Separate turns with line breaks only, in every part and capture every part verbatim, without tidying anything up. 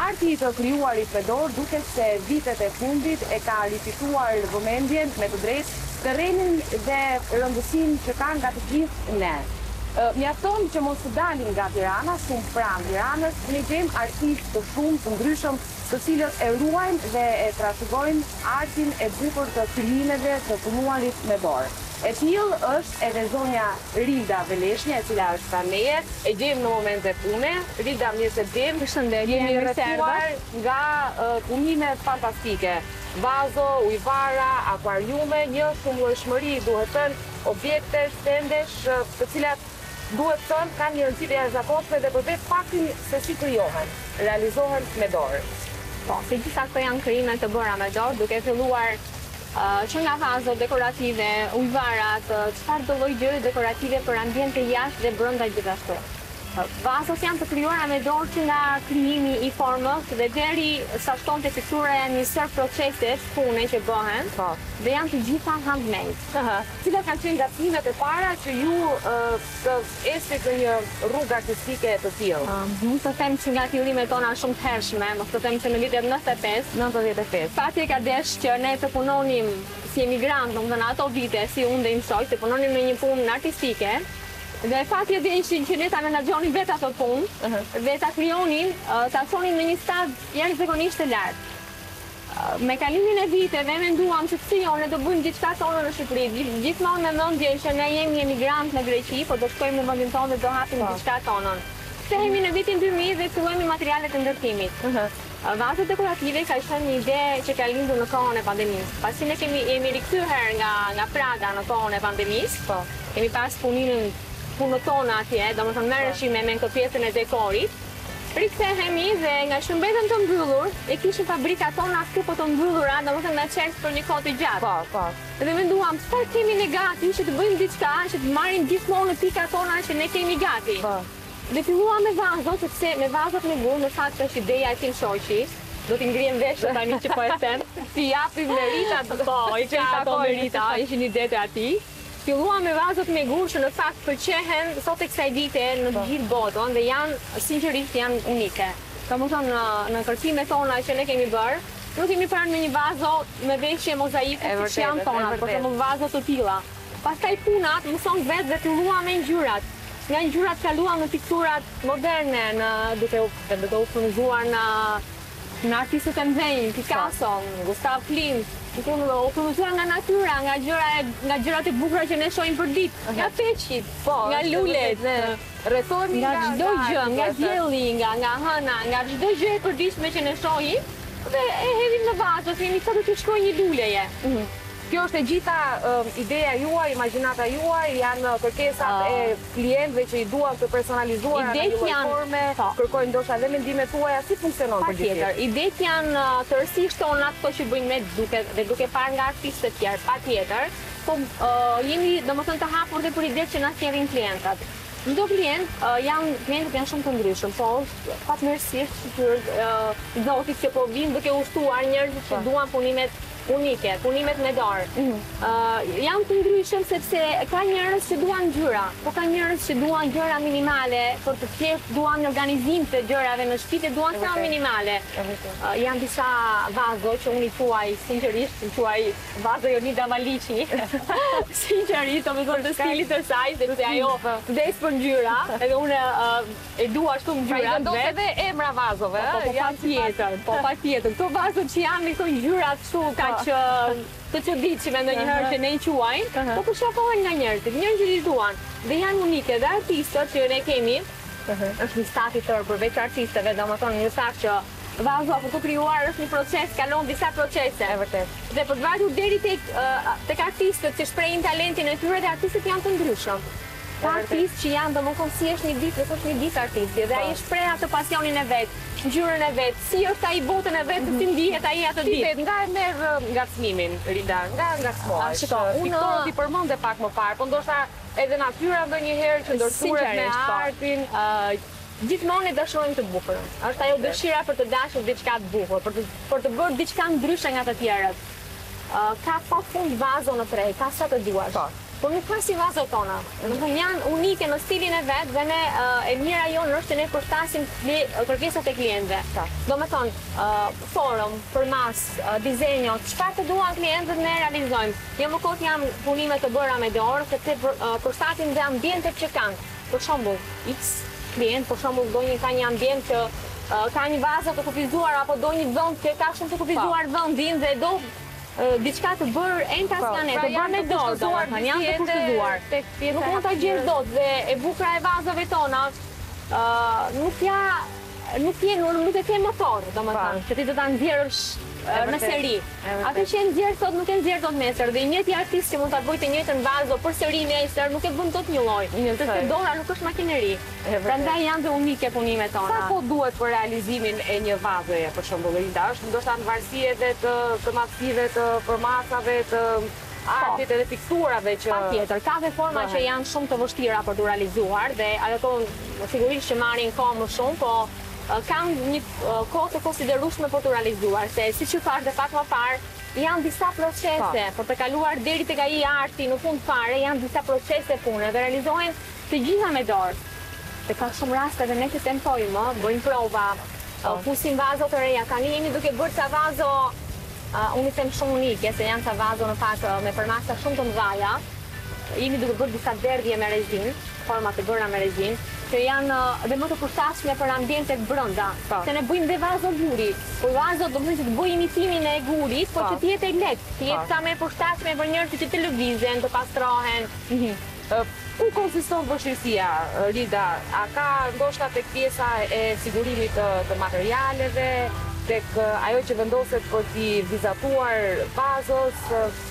Arti të krijuarit me dorë duket se vitet e fundit e ka rifituar vëmendjen me të drejtë terrenin dhe rëndësinë që kanë nga të gjithë ne. Mjafton që mos të dalin nga Tirana, shumë pranë Tiranës, ne gjejmë artistë të shumë të ndryshëm, të cilët e ruajnë dhe e trashëgojnë artin e bukur të fillimeve të punuarit me dorë. E tillë është edhe zonja Rilda Veleshnja, e cila është pranë meje, e gjejmë në moment e pune. Rilda, mirë se vjen.
Përshëndetje,
jemi
mirë se
rrethuar nga uh, punime fantastike. Vazo, ujvara, akuariume, një shumëllojshmëri, duhet thënë, objekte, stendesh, të cilat duhet thënë kanë një rëndësi të jashtëzakonshme dhe për vetë faktin se si krijohen, realizohen me dorë.
Po, si gjitha këto janë krijime të bëra me dorë, duke filluar uh, që nga vazo dekorative, ujvarat, uh, çfarë do lloj gjëre dekorative për ambiente jashtë dhe brenda gjithashtu. Vazot janë të krijuara me dorë që nga krijimi i formës dhe deri sa shton te fiktura janë një sër procese pune që bëhen,
Po.
dhe janë të gjitha handmade.
Aha. Cilat kanë qenë gatsimet e para që ju uh, të esit në një rrugë artistike të tillë?
Um, Mund të them që nga fillimet tona shumë të hershme, mos të them që në vitet nëntëdhjetë e pesë,
nëntëdhjetë e pesë.
Fati ka desh që ne të punonim si emigrant, domethënë ato vite, si unë dhe im shok, të punonim në një punë artistike. Dhe fati edhe ishin që ne ta menaxhonim vetë ato punë, uh-huh. dhe ta krijonin, uh, ta çonin në një stad jashtëzakonisht të lartë. Uh, me kalimin e viteve menduam që si jo, ne do bëjmë diçka tonë në Shqipëri, gjithmonë me mendje që ne jemi emigrant në Greqi, po do shkojmë në vendin tonë dhe do hapim diçka tonën. Kthehemi në vitin dy mijë dhe fillojmë materialet të ndërtimit. Uh-huh. uh, Vazat dekorative ka qenë një ide që ka lindur në kohën e pandemisë. Pasi ne kemi jemi rikthyer nga nga Praga në kohën e pandemisë, po, kemi pas punimin punët tona atje, domethënë merreshim me me këtë pjesën e dekorit. Rikthehemi dhe nga shëmbetën të mbyllur, e kishim fabrikat tona këtu po të mbyllura, domethënë na çert për një kohë të gjatë.
Po, po.
Dhe menduam, çfarë kemi ne gati që të bëjmë diçka që të marrim gjithmonë në pikat tona që ne kemi gati.
Po.
Dhe filluam me vazot, sepse me vazot me gur, në fakt është ideja e tim shoqi. Do t'i ngrihem veshët tani që po e them.
Ti japim merita,
po, i ka ato merita, ishin idetë e atij. Filluam me vazot me gur që në fakt pëlqehen sot e kësaj dite në të gjithë botën dhe janë sinqerisht janë unike. Domethënë në, në kërcimet tona që ne kemi bërë, nuk kemi parë me një vazo me veshje mozaike siç janë tona, por shumë vazo të tilla. Pastaj punat mëson vetë dhe filluam me ngjyrat. Nga ngjyrat kaluam në pikturat moderne, në duke u duke u furnizuar në në artistët e mëdhenj, Picasso, Gustav Klimt. U furnizuar nga natyra, nga gjëra nga gjërat e bukura që ne shohim për ditë, nga peçit,
po,
nga lulet,
rrethohemi
nga çdo gjë, nga dielli, nga nga hëna, nga çdo gjë e përditshme që ne shohim, dhe e hedhim në vazo, kemi thënë të shkojë një luleje.
Mm-hmm. Kjo është e gjitha um, ideja juaj, imagjinata juaj, janë kërkesat uh, e klientëve që i duan të personalizuara në një lloj forme, kërkojnë ndoshta edhe mendimet tuaja, si funksionon
përgjithësisht. Idetë janë uh, tërësisht tona ato që bëjmë ne duke dhe duke parë nga artistë të tjerë, patjetër, po uh, jemi domethënë të hapur dhe për idetë që na sjellin klientët. Çdo klient uh, janë klientët janë shumë të ndryshëm, po fatmirësisht që uh, zotit që po vinë duke ushtuar njerëz që duan punimet unike, punimet me dorë. Mm-hmm. uh, janë të ndryshëm sepse ka njerëz që duan ngjyra, po ka njerëz që duan gjëra minimale, por të tjerë duan organizim të gjërave në shtëpi dhe duan sa minimale. Uh, janë disa vazo që unë i thuaj sinqerisht, i thuaj vazo Jonida Maliqi. Sinqerisht, domethënë të stilit të saj, sepse ajo vdes për ngjyra, edhe unë uh, e dua shumë ngjyra.
Do të edhe emra vazove,
ëh? Po patjetër, po patjetër. Këto vazo që janë me këto ngjyra kështu ka që të çuditshme ndonjëherë që ne i quajmë, po përshtapohen nga njerëzit, njerëzit i duan dhe janë unike dhe artistët që ne kemi, është një staf i tërë përveç artistëve, domethënë një staf që vazo për të krijuar është një proces, kalon disa procese.
E vërtet.
Dhe për të vajtur deri tek tek artistët që shprehin talentin e tyre dhe artistët janë të ndryshëm. Ka artistë që janë domethënë si është një ditë, është një ditë artisti dhe ai shpreh atë pasionin e vet, ngjyrën e vet, si është ai botën e vet, si ndihet ai atë ditë.
Nga e merr ngacmimin, Rilda, nga ngacmohesh.
Shikoj, unë
i përmendë pak më parë, po ndoshta edhe natyra ndonjëherë që ndërthuret me artin.
Gjithmonë e dashurojmë të bukurën. Është ajo dëshira për të dashur diçka të bukur, për të për të bërë diçka ndryshe nga të tjerët. Ka pa fund vazo në trej, ka sa të duash. por nuk ka si vazot tona. Domethënë janë unike në stilin e vet dhe ne uh, e mira jonë është që ne përshtasim kërkesat e klientëve. Domethënë uh, forum, përmas, uh, dizenjo, çfarë të duan klientët ne realizojmë. Jo më kot janë punime të bëra me dorë, sepse uh, përshtatim dhe ambientet që kanë. Për shembull, X klient, për shembull, do një ka një ambient që uh, ka një vazë të kufizuar apo do një vend që ka shumë të kufizuar vendin dhe do uh, diçka të bërë entasjane, të bërë me dorë, domethënë janë të kufizuar. Nuk mund ta gjesh dot dhe e bukura e vazave tona uh, nuk ja nuk je nuk e ke më fort, domethënë, që ti do ta nxjerrësh në seri. Atë që e nxjerr sot nuk e nxjerr dot nesër dhe njëti artist që mund ta bëjë të njëjtën vazë për sërimin e sër nuk e bën dot një lloj. Sepse dora nuk është makineri. Prandaj janë të unike punimet tona.
Sa kohë duhet për realizimin e një vazoje, për shembull, Rinda? Është ndoshta në varësi edhe të të maksive të përmasave të artit edhe pikturave që
patjetër ka dhe forma që janë shumë të vështira për të realizuar dhe ato sigurisht që marrin kohë më shumë, po kanë një kohë të konsiderueshme për të realizuar, se siç ju thash dhe pak më parë, janë disa procese për të kaluar deri tek ai arti në fund fare, janë disa procese pune dhe realizohen të gjitha me dorë. Dhe ka shumë raste dhe ne që tentojmë, bëjmë prova, pusim vazo të reja, tani jemi duke bërë ca vazo, unë i them shumë unike, se janë ca vazo në fakt me përmasa shumë të mëdha, jemi duke bërë disa derdhje me rezin, forma të bëra me rezin, që janë dhe më të përshtatshme për ambientet brenda. Se ne bëjmë dhe vazo guri. Po vazo do të thotë që të bëjë imitimin e gurit, por që të jetë e lehtë, të jetë sa më e përshtatshme për njerëzit që të lëvizën, të pastrohen.
Ku konsiston vështirësia, Rida? A ka ndoshta tek pjesa e sigurimit të, të materialeve, tek ajo që vendoset për t'i vizatuar vazos?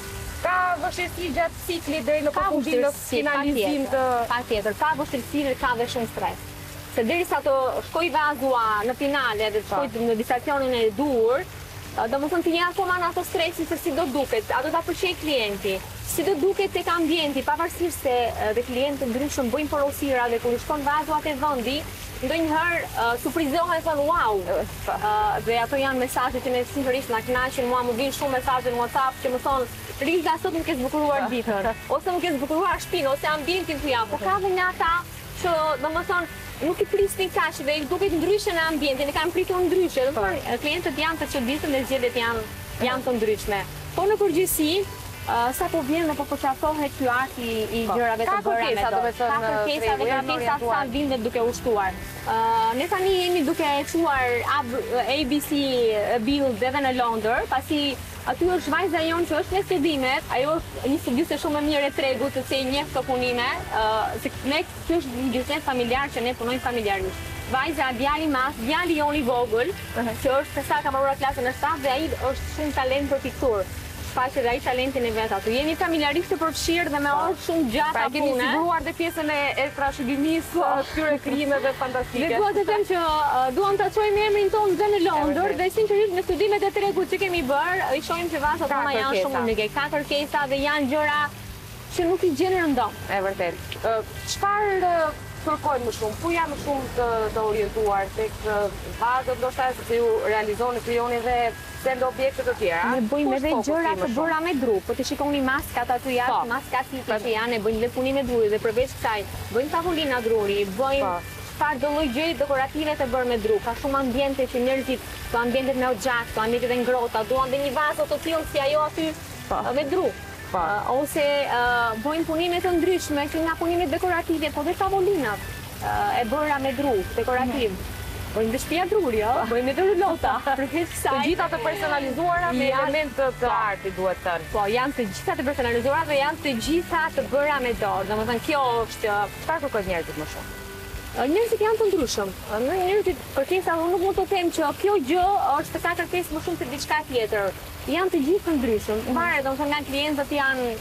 Ka vështirësi gjatë ciklit deri në përfundim në finalizim të...
Patjetër, ka vështirësi dhe ka dhe shumë stres. Se derisa të shkoj vazua në finale dhe të shkoj në distancianin e dur, do më thënë të një akoma në ato stresi se si do duket, a do ta përqej klienti, si do duket tek ambienti, pavarësisht se dhe klientë ndryshëm bëjnë porosira dhe kur shkon vazua te vendi, ndonjëherë uh, surprizohen e thonë wow. Uh, dhe ato janë mesazhe që ne sinqerisht na kënaqin, mua më vijnë shumë mesazhe në WhatsApp që më thonë Rida sot nuk e zbukuruar ditën, ose nuk e zbukuruar shtëpinë, ose ambientin ku jam. Po ka dhe nga ata që domethënë nuk i prisnin kaq dhe i duket ndryshe në ambientin, e kanë pritur ndryshe. Domethënë klientët janë të çuditshëm dhe zgjedhjet janë janë të ndryshme. Po në përgjithësi Uh, sa po vjen dhe po përqafohet ky arti i gjërave të bëra me dorë. Ka kërkesa dhe kërkesa sa vinde duke u shtuar. Uh, ne tani jemi duke çuar A B C Build edhe në Londër, pasi aty është vajza jonë që është me studimet, ajo është një studiuse shumë e mirë e tregut, se i njeh këto punime, uh, se ne ky është një biznes familjar që ne punojmë familjarisht. Vajza, djali mas, djali jonë i vogël, që është sa ka mbaruar klasën e shtatë dhe ai është shumë talent për pikturë. Shfaqet dhe ai talentin e vet aty. Jemi familjarisht të përfshirë dhe me orë shumë gjata
pune. Pra keni siguruar dhe pjesën e trashëgimisë këtyre krijimeve fantastike.
Dhe dua të them që duam ta çojmë emrin tonë dhe në Londër dhe sinqerisht me studimet e tregut që kemi bërë, i shohim që vazat tona janë shumë unike. Ka kërkesa dhe janë gjëra që nuk i gjen rëndom.
E vërtet. Çfarë kërkojnë më shumë? Ku janë më shumë të, të orientuar tek vazat, ndoshta sepse ju realizoni, krijoni dhe sende objekte të tjera.
Ne bëjmë edhe gjëra të bëra me dru, po të shikoni maskat aty jashtë, maskat siki që janë, ne bëjmë dhe punime druri dhe përveç kësaj, bëjmë tavolina druri, bëjmë çfarë do lloj gjëje dekorative të bërë me dru. Ka shumë ambiente që njerëzit, këto ambientet me xhak, këto ambientet e ngrohta, duan dhe një vazo të tillë si ajo aty me dru. Uh, ose uh, bëjmë punime të ndryshme që nga punimet dekorative, po dhe tavolinat uh, e bëra me dru, dekorativ. Bëjmë dhe shtëpia druri, jo? Bëjmë edhe rulota.
Të gjitha të personalizuara me elemente të artit, duhet thënë.
Po, janë të gjitha të personalizuara dhe janë të gjitha të bëra me dorë. Domethënë kjo është,
çfarë kërkojnë njerëzit më shumë?
Njerëzit janë të ndryshëm. Njerëzit kërkesa, unë nuk mund të them që kjo gjë është ka kërkesë më shumë se diçka tjetër. Janë të gjithë të ndryshëm. Varet, domethënë nga klientët janë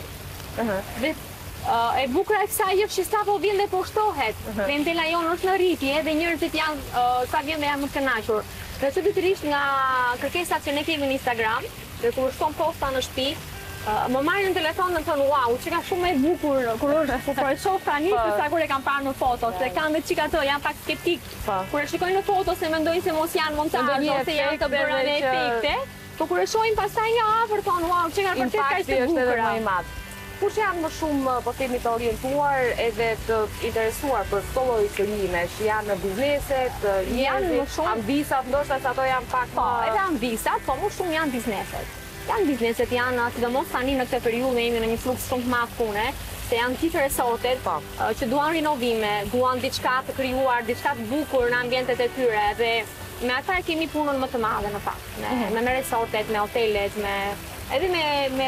dhe Uh, e bukura e kësaj është që sa po vjen dhe po shtohet. Klientela jonë është në rritje dhe njerëzit janë uh, sa vjen dhe janë më të kënaqur. Dhe çuditërisht nga kërkesat që ne kemi në Instagram, dhe kur shton posta në shtëpi, uh, më marrin në telefon dhe thonë wow, që ka shumë e bukur kur është po e shoh tani se sa kur e kam parë në foto, se kanë dhe çika ato, janë pak skeptik. Kur e shikojnë në foto se mendojnë se mos janë montazhe ose janë të bëra me efekte. Po kur e shohin pastaj nga afër thonë wow, që ka vërtet kaq të bukur.
kush janë më shumë, po themi, të orientuar edhe të interesuar për këto lloj krimesh? Janë bizneset,
janë më shumë
ambisat, ndoshta se ato janë pak
po, edhe ambisat, po më shumë janë bizneset. Janë bizneset, janë, sidomos tani në këtë periudhë jemi në një fluks shumë të madh pune, se janë gjithë resortet po, që duan rinovime, duan diçka të krijuar, diçka të bukur në ambientet e tyre dhe me ata kemi punën më të madhe në fakt, me, mm -hmm. me, me resortet, me hotelet, me edhe me, me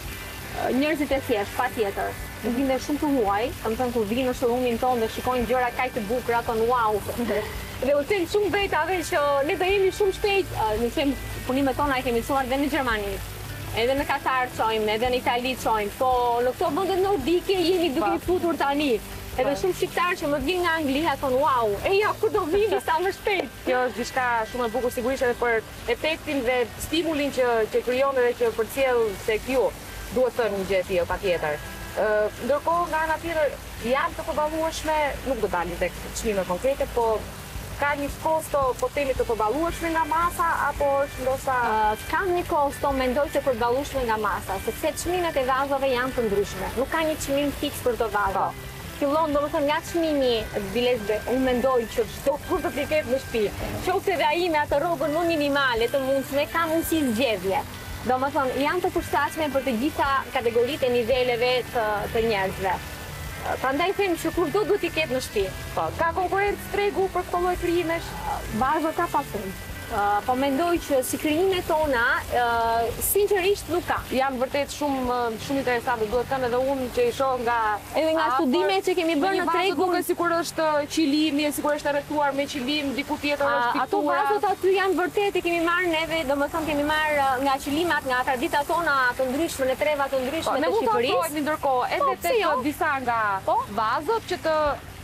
njerëzit e thjeshtë, patjetër. Më vjen shumë të huaj, kam thënë kur vinë në showroomin tonë dhe shikojnë gjëra kaq të bukura, thonë wow. Dhe u them shumë vetave që ne do jemi shumë shpejt, ne kemi punimet tona i kemi mësuar edhe në Gjermani. Edhe në Katar çojmë, edhe në Itali çojmë, po në këto vende nordike jemi duke i futur tani. Edhe shumë shqiptarë që më vjen nga Anglia thonë wow, e ja ku do vini sa më shpejt.
Kjo është diçka shumë e bukur sigurisht edhe për efektin dhe stimulin që që krijon edhe që përcjell se kjo duhet të thënë një gjë e tillë patjetër. Ë ndërkohë nga ana tjetër janë të përballueshme, nuk do dalim tek çmime konkrete, po ka një kosto, po themi të përballueshme nga masa apo është ndoshta
uh, ka një kosto, mendoj se përballueshme nga masa, sepse çmimet e vazove janë të ndryshme. Nuk ka një çmim fiks për të vazo. Fillon domethënë nga çmimi bilezbe, unë mendoj që çdo kur të ketë në shtëpi, qoftë edhe ai me atë rrogën më minimale të mundshme, ka mundësi zgjedhje. Domethënë janë të përshtatshme për të gjitha kategoritë e niveleve të, të njerëzve. Prandaj them që kurdo duhet i ketë në shtëpi.
Po, ka konkurrencë tregu për këto lloj krimesh?
Bazo ka pasur. Uh, po mendoj që si krijimet tona, uh, sinqerisht nuk ka.
Janë vërtet shumë shumë interesante, duhet të them edhe unë që i shoh nga
edhe nga studimet që kemi bërë në tregun,
duket sikur është qilimi, sikur është rrethuar me qilim, diku tjetër është piktura.
Ato vazot aty janë vërtet i kemi marrë neve, domethënë kemi marrë nga qilimat, nga traditat tona të ndryshme, në treva të ndryshme të Shqipërisë.
Ne ndërkohë edhe tek disa nga vazot që të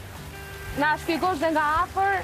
na shpjegosh dhe nga afër.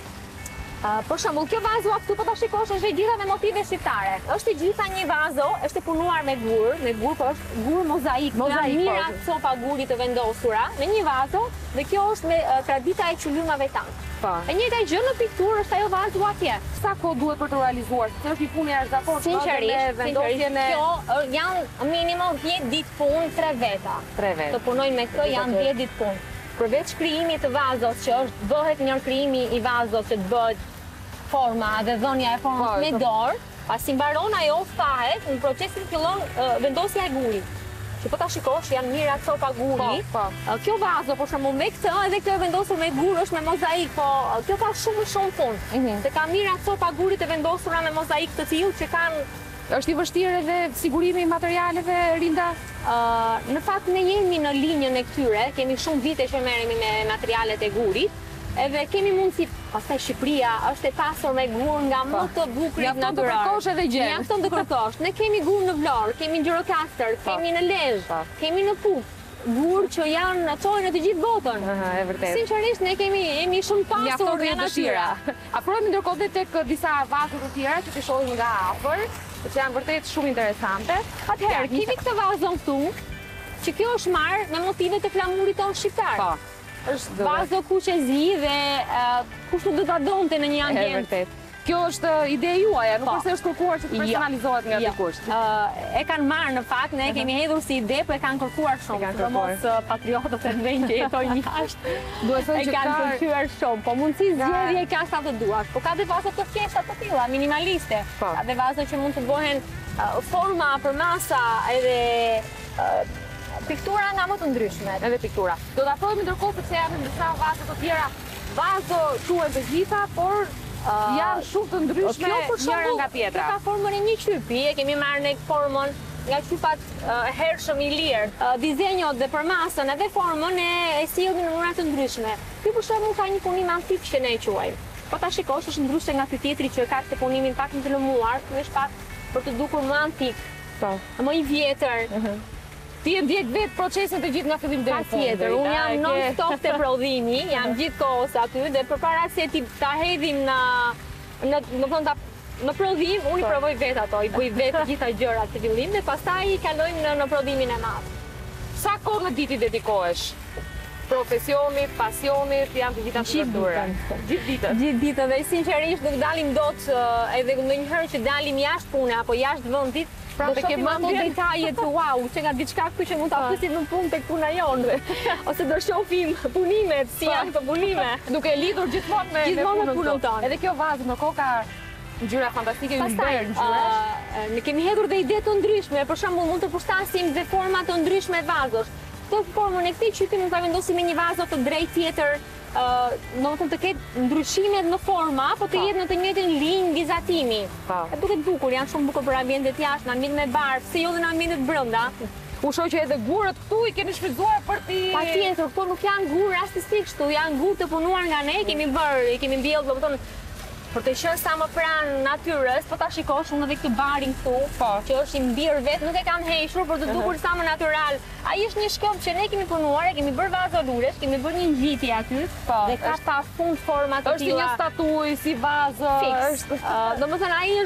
Uh, për shembull, kjo vazo këtu po ta shikosh është e gjitha me motive shqiptare. Është e gjitha një vazo, është e punuar me gur, me gur, po është gur mozaik, mozaik mira copa guri të vendosura në një vazo dhe kjo është me uh, tradita e qulymave tanë.
Po.
E njëjta gjë në pikturë është ajo vazo atje.
Sa kohë duhet për të realizuar? Se është një punë jashtëzakonshme.
Sinqerisht,
vendosjen e
kjo janë minimum dhjetë ditë punë, tre veta.
tre veta.
Të punojnë me këtë janë dhjetë ditë punë. Përveç krijimit të vazos që është bëhet një krijimi i vazos që të bëhet forma dhe dhënia e formës me dorë, pasi mbaron ajo thahet, në procesin fillon uh, vendosja e gurit. Që po ta shikosh janë mira copa guri.
Po, po.
Uh, kjo vazo për shembull me këtë edhe kjo e vendosur me gur është me mozaik, po uh, kjo ka shumë shumë punë. Mm -hmm. Se ka mira copa guri të vendosura me mozaik të tillë që kanë.
Është i vështirë edhe sigurimi i materialeve, Rinda?
Uh, në fakt ne jemi në linjën e këtyre, kemi shumë vite që merremi me materialet e gurit, edhe kemi mundësi, pastaj Shqipëria është e pasur me gur nga më të bukurit natyral.
Mjafton të kërkosh edhe gjën.
Mjafton të kërkosh. Ne kemi gur në Vlorë, kemi në Gjirokastër, kemi në Lezhë, kemi në Puf. Gur që janë në çojnë në të gjithë botën.
Aha, e vërtetë.
Sinqerisht ne kemi jemi shumë pasur
nga natyra. Afrohemi ndërkohë dhe tek disa vazo të tjera që të shohim nga afër, që janë vërtet shumë interesante.
Atëherë, kemi këtë vazon këtu, që kjo është marrë me motivet e flamurit tonë shqiptar.
Po.
Është vazo kuqezi dhe uh, kush nuk do ta donte në një ambient.
E vërtet. Kjo është ide juaja, nuk është se është kërkuar që të personalizohet nga dikush.
Uh, e kanë marrë në fakt, ne kemi hedhur si ide, po e kanë kërkuar shumë. Sidomos uh, patriotët e ndjenjë që jetojnë jashtë.
Duhet thënë që
kanë kërkuar shumë, po mundësi zgjedhje ka sa të duash. Po ka dhe vazo të thjeshta të tilla, minimaliste. Ka dhe vazo që mund të bëhen uh, forma për masa edhe uh, piktura nga më të ndryshme.
Edhe piktura. Do ta thomi ndërkohë sepse janë disa vazo të tjera. Vazo quhen të gjitha, por uh, janë shumë të ndryshme njëra nga tjetra.
Kjo ka formën e një qypi, e kemi marrë në formën nga qypat uh, hershëm i lirë. Uh, dizenjot dhe përmasën edhe formën e, e sillni në mënyra të ndryshme. Ky për shembull ka një punim antik që ne e quajmë. Po ta shikosh është ndryshe nga ky tjetri që ka këtë punimin pak të lëmuar, ky është pak për të dukur më antik. Po, më i vjetër.
Uh-huh. Ti e ndjek vetë procesin të gjithë nga fillim deri në fund.
Patjetër, unë jam non-stop te prodhimi, jam gjithkohës aty dhe përpara se ti ta hedhim në në do të thonë në prodhim, unë i provoj vetë ato, i bëj vetë gjitha gjërat në fillim dhe pastaj i kalojmë në, në prodhimin e madh.
Sa kohë në ditë i dedikohesh? Profesionit, pasionit, janë të gjitha të vërtura. Gjithë ditën.
Gjithë ditën dhe sinqerisht nuk dalim dot edhe ndonjëherë që dalim jashtë pune apo jashtë vendit, Do shohim ato detajet wow, që nga diçka këtu që mund ta pysim në punë tek puna jonë. Ose do shohim punimet, si janë këto punime.
Duke lidhur gjithmonë me
Gjithmonë me punën tonë.
Edhe kjo vazë në koka ngjyra fantastike, ju bërë ngjyrash.
Ne kemi hedhur dhe ide të ndryshme, për shembull mund të përshtasim dhe forma të ndryshme vazosh. Këtë formën e këtij qyti mund ta vendosim me një vazo të drejtë tjetër, do të të ketë ndryshime në forma, po të jetë në të njëjtin linjë vizatimi. E duket bukur, janë shumë bukur për ambientet jashtë, në ambientet me barë, si jo dhe në ambientet brenda.
U shoh që edhe gurët këtu i keni shfrytzuar për ti.
Patjetër, këto nuk janë gurë rastistik kështu, janë gurë të punuar nga ne, kemi bërë, i kemi mbjellë, domethënë për të qenë sa më pranë natyrës, po ta shikosh unë edhe këtë barin këtu, që është i mbirë vetë, nuk e kam hequr për të dukur sa më natyral. Ai është një shkop që ne kemi punuar, e kemi bërë vazo lulesh, kemi bërë një ngjitje aty, dhe ka pa fund forma të tilla.
Është një statuj si vazo,
është. Domethënë ai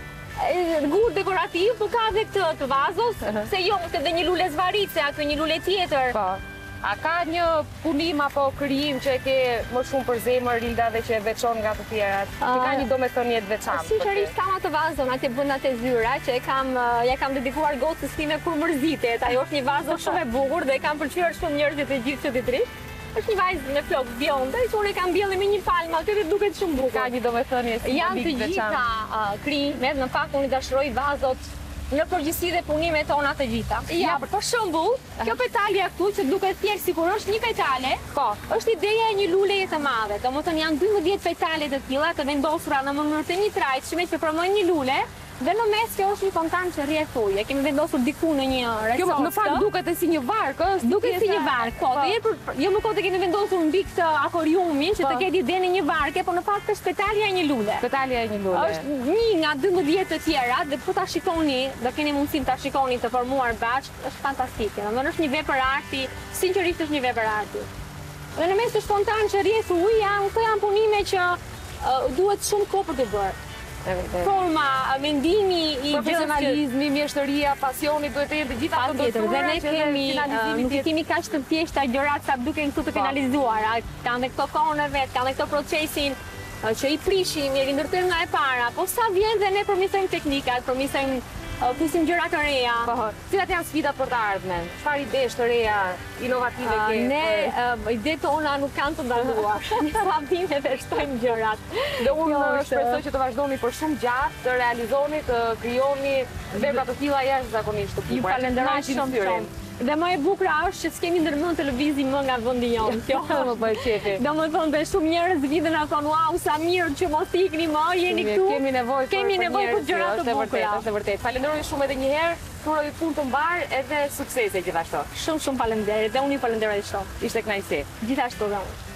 është gur dekorativ, por ka edhe këtë të vazos, se jo, është edhe një lule zvarice, aty një lule tjetër.
A ka një punim apo krijim që e ke më shumë për zemër, Rilda, dhe që e veçon nga të tjerat? Që ka një domethënie të veçantë?
Sinqerisht kam atë vazon, atje brenda te zyra, që e kam ja kam dedikuar gocës time kur mërzitet. Ajo është një vazo shumë e bukur dhe e kam pëlqyer shumë njerëzit e gjithë çuditërisht. Është një vajzë me flokë bjonde, që unë e kam mbjellë me një palmë aty dhe duket shumë bukur.
Ka një domethënie simbolik të veçantë.
Janë të gjitha krimet, në fakt unë i dashuroj vazot në përgjithësi dhe punimet tona të gjitha. Ja, për shembull, kjo petalja këtu që duket thjesht sikur është një petale, po, është ideja e një luleje të madhe. Domethënë janë dymbëdhjetë petale të tilla të vendosura në mënyrë të një trajtshme që prodhojnë një lule. Dhe në mes kjo është një fontan që rrjedh ujë. Kemi vendosur diku në një resort.
Kjo në fakt duket si një vark, është?
Duket si një vark, po. Jo më kote kemi vendosur mbi këtë akvariumin që të ketë idenë e një varke, por në fakt është petalja e një lule.
Petalja e një lule.
Është një nga dymbëdhjetë të tjera dhe po ta shikoni, do keni mundësinë ta shikoni të formuar bashkë, është fantastike. Domethënë është një vepër arti, sinqerisht është një vepër arti. Dhe në mes të fontan që rrjedh ujë, janë këto janë punime që duhet shumë kohë për të bërë. Forma, mendimi, i
profesionalizmi, mjeshtëria, pasioni duhet të jenë të gjitha të ndërtuara.
Dhe ne kemi, nuk i kemi kaq të thjeshta gjërat sa duken këtu të finalizuara. Kanë dhe këto kohën e vet, kanë dhe këto procesin që i prishim, i rindërtojmë nga e para, po sa vjen dhe ne përmirësojmë teknikat, përmirësojmë Pysim gjëra të reja.
Cilat janë sfidat për të ardhmen? Çfarë idesh të reja inovative ke?
Ne idetë tona nuk kanë të ndaluar. Ne vazhdojmë të shtojmë gjërat.
Dhe unë shpresoj që të vazhdoni për shumë gjatë, të realizoni, të krijoni vepra të tilla jashtëzakonisht të bukura.
Ju falenderoj shumë shumë. Dhe më e bukur është që s'kemi ndërmend televizin më nga vendi jonë. Kjo
më bëj qefi.
Domethënë dhe shumë njerëz vjen na thonë, "Wow, sa mirë që mos ikni më, jeni këtu."
Kemi nevojë për
kemi nevojë për gjëra të bukura.
Është vërtet. Falenderoj shumë edhe një herë. Uroj punë të mbar edhe suksese gjithashtu.
Shumë shumë faleminderit dhe unë ju falenderoj shumë.
Ishte kënaqësi.
Gjithashtu.